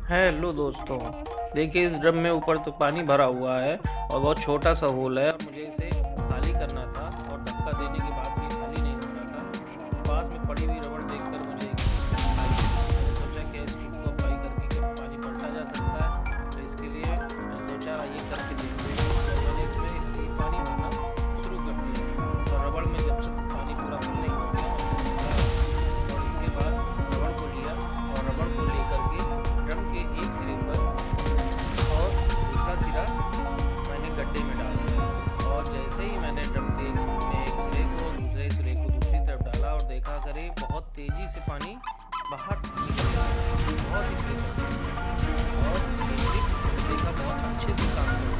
Hello दोस्तों, देखिए इस ड्रम में ऊपर तो पानी भरा हुआ है और बहुत छोटा सा होल है और मुझे इसे खाली करना था और धक्का देने के बाद भी खाली नहीं हो रहा था। पास में पड़ी हुई रबड़ देखकर मुझे एक चीज़ आई। मैंने सोचा कि इस ट्रिक को अप्लाई करके क्या पानी पलटा जा सकता है, तो इसके लिए मैंने सोचा ये करके देखते हैं। तो मैंने इसमें इसलिए पानी भरना शुरू कर दिया और रबड़ में जब तक पानी पूरा फुल नहीं हो गया और इसके बाद रबड़ को लिया और रबड़ को लेकर के ड्रम के एक सिरे पर और दूसरा सिरा मैंने गड्ढे में डाल दिया। और जैसे ही मैंने ड्रम के एक सिरे को दूसरे सिरे को दूसरी तरफ डाला और देखा करे बहुत तेजी से पानी बाहर निकल रहा है, बहुत ही तेज और देखा बहुत अच्छे से काम कर